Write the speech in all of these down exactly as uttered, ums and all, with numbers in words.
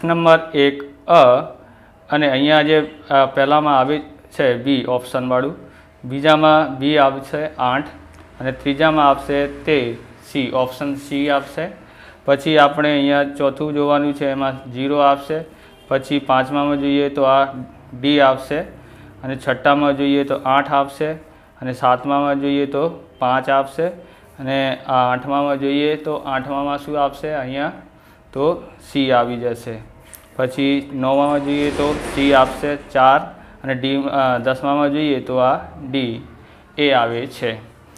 Number એક અ અને અહીંયા જે પહેલામાં આવે છે બી ઓપ્શનવાળું, બીજામાં બી આવશે આઠ અને ત્રીજામાં આવશે તેર, સી ઓપ્શન સી આવશે। પછી આપણે અહીંયા ચોથું જોવાનું છે, એમાં જીરો આવશે। પછી પાંચમામાં જોઈએ તો આ ડી આવશે અને છઠ્ઠામાં જોઈએ તો આઠ આવશે અને સાતમામાં જોઈએ તો પાંચ આવશે અને આ આઠમામાં જોઈએ તો આઠમામાં શું આવશે અહીંયા તો સી આવી જશે। પછી નવમામાં જોઈએ તો સી આવશે ચાર અને ડી દસમામાં જોઈએ તો આ ડી એ આવે છે।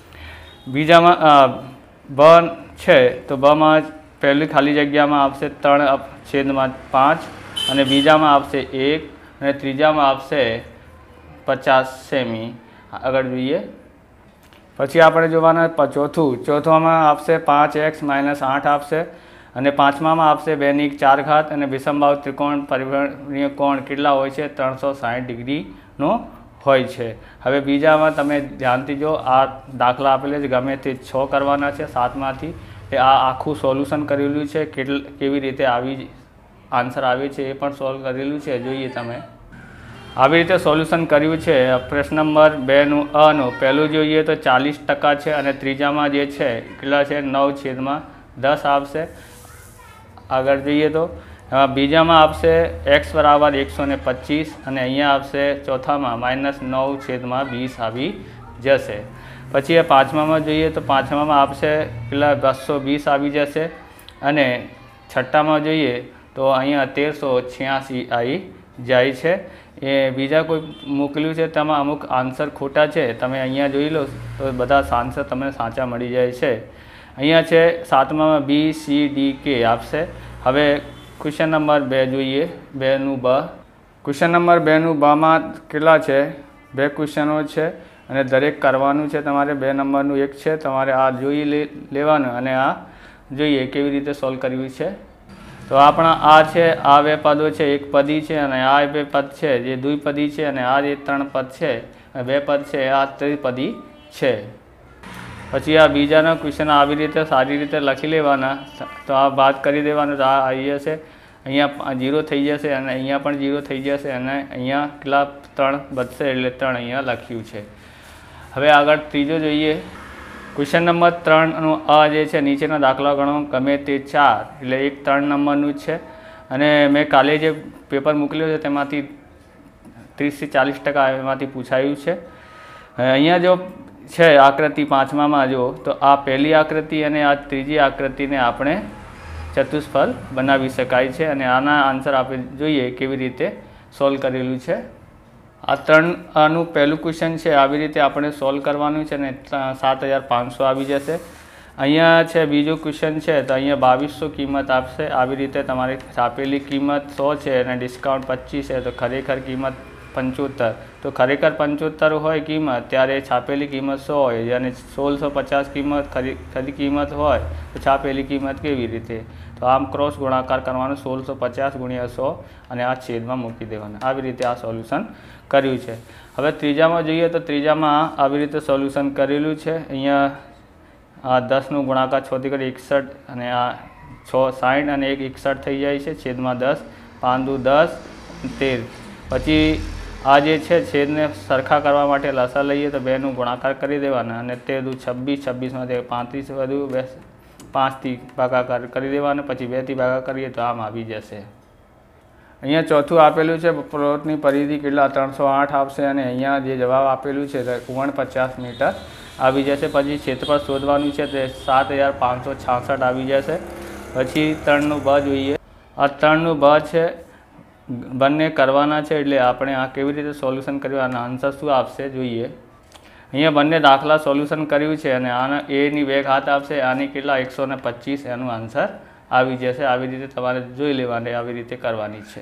બીજામાં બ છે તો બમાં પહેલી ખાલી જગ્યામાં આવશે ત્રણ છેદમાં પાંચ અને બીજામાં આવશે એક અને ત્રીજામાં આવશે પચાસ સેમી। આગળ જોઈએ પછી આપણે જોવાના ચોથું ચોથામાં આવશે પાંચ એક્સ માઇનસ આઠ આવશે અને પાંચમામાં આવશે બેની ચાર ઘાત અને વિષમબાહુ ત્રિકોણ પરિબળીય કોણ કેટલા હોય છે ત્રણસો સાઠ ડિગ્રીનો હોય છે। હવે બીજામાં તમે ધ્યાનથી જો, આ દાખલા આપેલા છે ગમે તે છ કરવાના છે સાતમાંથી, એ આ આખું સોલ્યુશન કરેલું છે, કેટલ કેવી રીતે આવી આન્સર આવે છે એ પણ સોલ્વ કરેલું છે, જોઈએ તમે આવી રીતે સોલ્યુશન કર્યું છે। પ્રશ્ન નંબર બેનું અનું પહેલું જોઈએ તો ચાલીસ ટકા છે અને ત્રીજામાં જે છે કેટલા છે નવ છેદમાં દસ આવશે। આગળ જોઈએ તો એમાં બીજામાં આવશે એક્સ બરાબર એકસો ને પચીસ અને અહીંયા આવશે ચોથામાં માઇનસ નવ છેદમાં વીસ આવી જશે। પછી એ પાંચમામાં જોઈએ તો પાંચમામાં આવશે કેટલા બસો વીસ આવી જશે અને છઠ્ઠામાં જોઈએ તો અહીંયા તેરસો છ્યાસી આવી જાય છે। એ બીજા કોઈ મોકલ્યું છે તેમાં અમુક આન્સર ખોટા છે, તમે અહીંયા જોઈ લો તો બધા આન્સર તમને સાચા મળી જાય છે। અહીંયા છે સાતમામાં બી સી ડી કે આપશે। હવે ક્વેશ્ચન નંબર બે જોઈએ, બેનું બ ક્વેશ્ચન નંબર બેનું બમાં કેટલા છે બે ક્વેશ્ચનો છે અને દરેક કરવાનું છે તમારે। બે નંબરનું એક છે, તમારે આ જોઈ લે લેવાનું અને આ જોઈએ કેવી રીતે સોલ્વ કરવી છે। તો આપણા આ છે આ બે પદો છે, એક પદી છે અને આ બે પદ છે જે દ્વિપદી છે અને આ જે ત્રણ પદ છે બે પદ છે આ ત્રિપદી છે। પછી આ બીજાના ક્વેશ્ચન આવી રીતે સારી રીતે લખી લેવાના, તો આ બાદ કરી દેવાનું તો આ આવી જશે, અહીંયા જીરો થઈ જશે અને અહીંયા પણ જીરો થઈ જશે અને અહીંયા કેટલા ત્રણ બચશે એટલે ત્રણ અહીંયા લખ્યું છે। હવે આગળ ત્રીજો જોઈએ, ક્વેશ્ચન નંબર ત્રણનું અ જે છે નીચેના દાખલા ગણો ગમે તે ચાર, એટલે એક ત્રણ નંબરનું જ છે અને મેં કાલે જે પેપર મોકલ્યો છે તેમાંથી ત્રીસથી ચાલીસ ટકા એમાંથી પૂછાયું છે। અહીંયા જો છે આકૃતિ પાંચમામાં જો તો આ પહેલી આકૃતિ અને આ ત્રીજી આકૃતિને આપણે ચતુષ્ફળ બનાવી શકાય છે અને આના આન્સર આપણે જોઈએ કેવી રીતે સોલ્વ કરેલું છે। આ ત્રણ આનું પહેલું ક્વેશ્ચન છે, આવી રીતે આપણે સોલ્વ કરવાનું છે અને સાત હજાર પાંચસો આવી જશે। અહીંયા છે બીજું ક્વેશ્ચન છે તો અહીંયા બાવીસો કિંમત આપશે। આવી રીતે તમારી આપેલી કિંમત સો છે અને ડિસ્કાઉન્ટ પચીસ છે તો ખરેખર કિંમત પંચોતેર, તો ખરેખર પંચોતેર હોય કિંમત ત્યારે છાપેલી કિંમત સો હોય અને સોળસો પચાસ કિંમત ખરી ખરી કિંમત હોય તો છાપેલી કિંમત કેવી રીતે, તો આમ ક્રોસ ગુણાકાર કરવાનો સોળસો પચાસ ગુણ્યા સો અને આ છેદમાં મૂકી દેવાના। આવી રીતે આ સોલ્યુશન કર્યું છે। હવે ત્રીજામાં જોઈએ તો ત્રીજામાં આવી રીતે સોલ્યુશન કરેલું છે। અહીંયા આ દસનું ગુણાકાર છથી કરી એકસઠ અને આ છ સાઠ અને એક એકસઠ થઈ જાય છે, છેદમાં દસ, પાંચ દુ દસ, તેર। પછી આ જે છે છેદને સરખા કરવા માટે લસા લઈએ તો બેનું ગુણાકાર કરી દેવાના અને તેર દુ છવ્વીસ, છવ્વીસમાંથી પાંત્રીસ વધુ બે પાંચથી ભાગાકાર કરી દેવાના, પછી બેથી ભાગાકાર કરીએ તો આમ આવી જશે। અહીંયા ચોથું આપેલું છે પ્લોટની પરિધિ કેટલા ત્રણસો આઠ આવશે અને અહીંયા જે જવાબ આપેલું છે ઓગણપચાસ મીટર આવી જશે। પછી ક્ષેત્રફળ શોધવાનું છે તે સાત હજાર પાંચસો છાસઠ આવી જશે। પછી ત્રણનું બ જોઈએ, આ ત્રણનું બ છે બંને કરવાના છે એટલે આપણે આ કેવી રીતે સોલ્યુશન કર્યું આના આન્સર શું આપશે જોઈએ। અહીંયા બંને દાખલા સોલ્યુશન કર્યું છે અને આના એની બે ઘાત આપશે, આની કેટલા એકસો ને પચીસ એનું આન્સર આવી જશે। આવી રીતે તમારે જોઈ લેવાની, આવી રીતે કરવાની છે।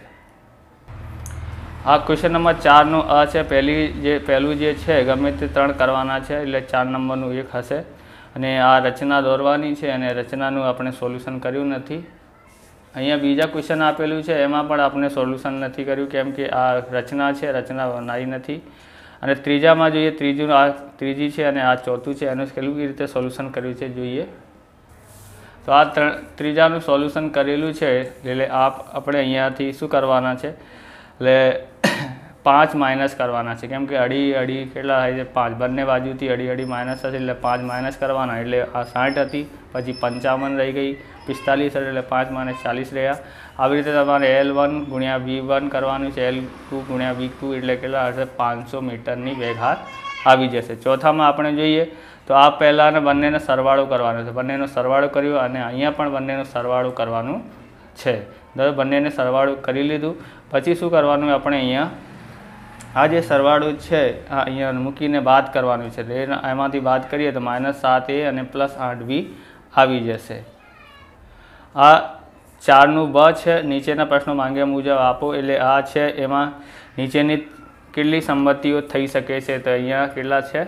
આ ક્વેશ્ચન નંબર ચારનું અ છે, પહેલી જે પહેલું જે છે ગમે તે ત્રણ કરવાના છે એટલે ચાર નંબરનું એક હશે અને આ રચના દોરવાની છે અને રચનાનું આપણે સોલ્યુશન કર્યું નથી। અહીંયા બીજા ક્વેશ્ચન આપેલું છે એમાં પણ આપણે સોલ્યુશન નથી કર્યું કેમ કે આ રચના છે, રચના બનાવી નથી। અને ત્રીજામાં જોઈએ, ત્રીજું આ ત્રીજી છે અને આ ચોથું છે, એનું કેવી રીતે સોલ્યુશન કર્યું છે જોઈએ। તો આ ત્રણ ત્રીજાનું સોલ્યુશન કરેલું છે એટલે આપ આપણે અહીંયાથી શું કરવાના છે એટલે પાંચ માઇનસ કરવાના છે, કેમ કે અઢી અઢી કેટલા થાય છે પાંચ, બંને બાજુથી અઢી અઢી માઇનસ થશે એટલે પાંચ માઇનસ કરવાના, એટલે આ સાઠ હતી, પછી પંચાવન રહી ગઈ, પિસ્તાલીસ એટલે પાંચ માઇનસ ચાલીસ રહ્યા. આવી રીતે તમારે એલ વન ગુણ્યા વી વન કરવાનું છે, એલ ટુ ગુણ્યા વી ટુ એટલે કેટલા હશે પાંચસો મીટરની વેગહાર આવી જશે. ચોથામાં આપણે જોઈએ તો આ પહેલાંને બંનેનો સરવાળો કરવાનો છે, બંનેનો સરવાળો કર્યો અને અહીંયા પણ બંનેનો સરવાળો કરવાનું છે. બરાબર, બંનેને સરવાળો કરી લીધું પછી શું કરવાનું આપણે અહીંયા આ જે સરવાળો છે આ અહીંયા મૂકીને બાદ કરવાનું છે, એમાંથી બાદ કરીએ તો માઇનસ સાત એ અને પ્લસ આઠ વી આવી જશે. આ ચારનું બ છે, નીચેના પ્રશ્નો માંગ્યા મુજબ આપો, એટલે આ છે એમાં નીચેની કેટલી સંમતિઓ થઈ શકે છે, તો અહીંયા કેટલા છે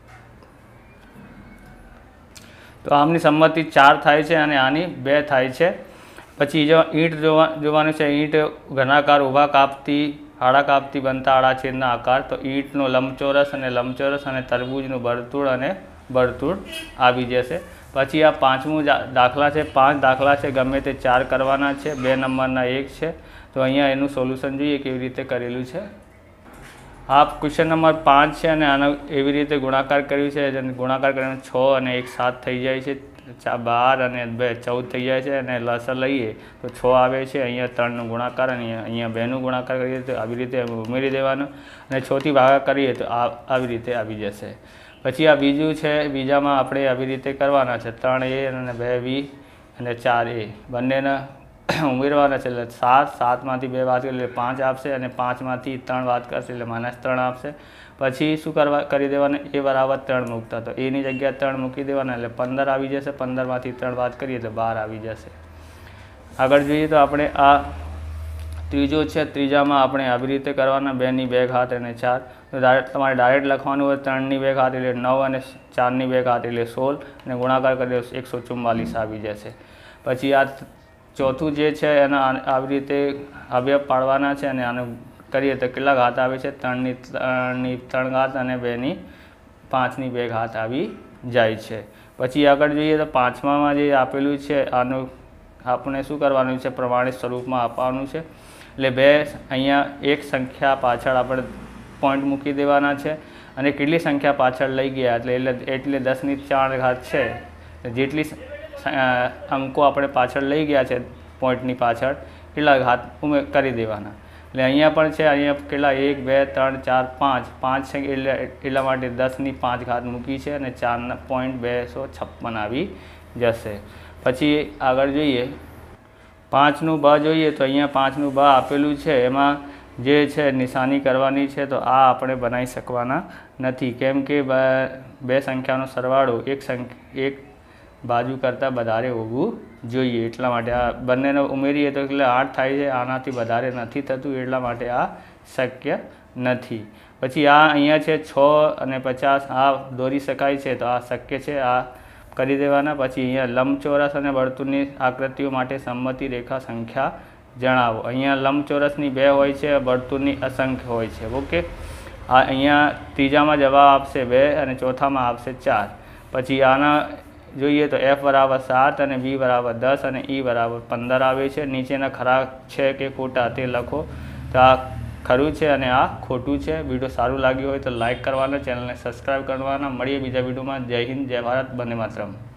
તો આમની સંમતિ ચાર થાય છે અને આની બે થાય છે. પછી જો ઈંટ જોવા જોવાનું છે, ઈંટ ઘનાકાર ઊભા કાપથી આડા કાપથી બનતા આડા છેદના આકાર, તો ઈંટનો લંબચોરસ અને લંબચોરસ અને તરબૂચનું વર્તુળ અને વર્તુળ આવી જશે. પછી આ પાંચમું દાખલા છે, પાંચ દાખલા છે, ગમે તે ચાર કરવાના છે, બે નંબરના એક છે. તો અહીંયા એનું સોલ્યુશન જોઈએ કેવી રીતે કરેલું છે. આ ક્વેશ્ચન નંબર પાંચ છે અને આનો એવી રીતે ગુણાકાર કર્યું છે, જેને ગુણાકાર કરીને છ અને એક સાત થઈ જાય છે, બાર અને બે ચૌદ થઈ જાય છે, અને લસર લઈએ તો છ આવે છે. અહીંયા ત્રણનો ગુણાકાર અને અહીંયા બેનું ગુણાકાર કરીએ તો આવી રીતે ઉમેરી દેવાનું, અને છથી ભાગા કરીએ તો આ આવી રીતે આવી જશે. પછી આ બીજું છે, બીજામાં આપણે આવી રીતે કરવાના છે, ત્રણ એ અને બે વી અને ચાર એ બંનેના ઉમેરવાના છે, એટલે સાત સાતમાંથી બે વાત કરીએ એટલે પાંચ આપશે, અને પાંચમાંથી ત્રણ વાત કરશે એટલે માઇનસ ત્રણ આપશે. પછી શું કરવા કરી દેવાના, એ બરાબર ત્રણ મૂકતા તો એની જગ્યાએ ત્રણ મૂકી દેવાના એટલે પંદર આવી જશે, પંદરમાંથી ત્રણ વાત કરીએ તો બાર આવી જશે. આગળ જોઈએ તો આપણે આ ત્રીજો છે, ત્રીજામાં આપણે આવી રીતે કરવાના, બેની બે ઘાત અને ચાર, તો તમારે ડાયરેક્ટ લખવાનું હોય ત્રણની બે ઘાત એટલે નવ અને ચારની બે ઘાત એટલે સોળ, અને ગુણાકાર કરીએ એકસો ચુમ્માલીસ આવી જશે. પછી આ ચોથું જે છે એના આવી રીતે અવયવ પાડવાના છે, અને આને કરીએ તો કેટલા ઘાત આવે છે, ત્રણની ત્રણની ત્રણ ઘાત અને બેની પાંચની બે ઘાત આવી જાય છે. પછી આગળ જોઈએ તો પાંચમામાં જે આપેલું છે આનું આપણે શું કરવાનું છે, પ્રમાણિત સ્વરૂપમાં આપવાનું છે, એટલે બે અહીંયા એક સંખ્યા પાછળ આપણે પોઈન્ટ મૂકી દેવાના છે, અને કેટલી સંખ્યા પાછળ લઈ ગયા એટલે એટલે એટલે દસની ચાર ઘાત છે, જેટલી અંકો આપણે પાછળ લઈ ગયા છે પોઈન્ટની પાછળ કેટલા ઘાત ઉમેર કરી દેવાના. એટલે અહીંયા પણ છે, અહીંયા કેટલા એક બે ત્રણ ચાર પાંચ પાંચ છે એટલે એટલા માટે દસની પાંચ ઘાત મૂકી છે, અને ચારના પોઈન્ટ બેસો છપ્પન આવી જશે. પછી આગળ જોઈએ પાંચનું બ જોઈએ તો અહીંયા પાંચનું બ આપેલું છે, એમાં જે છે નિશાની કરવાની છે, તો આ આપણે બનાવી શકવાના નથી, કેમ કે બે સંખ્યાનો સરવાળો એક સંખ્યા એક બાજુ કરતાં વધારે હોવું જોઈએ, એટલા માટે આ બંનેને ઉમેરીએ તો એટલે આઠ થાય છે, આનાથી વધારે નથી થતું, એટલા માટે આ શક્ય નથી. પછી આ અહીંયા છે છ અને પચાસ, આ દોરી શકાય છે તો આ શક્ય છે, આ કરી દેવાના. પછી અહીંયા લંબચોરસ અને વર્તુળની આકૃતિઓ માટે સંમતિ રેખા સંખ્યા જણાવો. અહીંયા લંબચોરસની બે હોય છે, વર્તુળની અસંખ્ય હોય છે. ઓકે, આ અહીંયા ત્રીજામાં જવાબ આપશે બે અને ચોથામાં આપશે ચાર. પછી આના જોઈએ તો એફ બરાબર સાત અને બી બરાબર દસ અને ઈ બરાબર પંદર આવે છે. નીચેના ખરા છે કે ખોટા તે લખો. તો આ ખરું છે અને આ ખોટું છે. વિડીયો સારું લાગ્યું હોય તો લાઇક કરવાના, ચેનલને સબસ્ક્રાઈબ કરવાના. મળીએ બીજા વિડીયોમાં. જય હિન્દ, જય ભારત, વંદે માતરમ.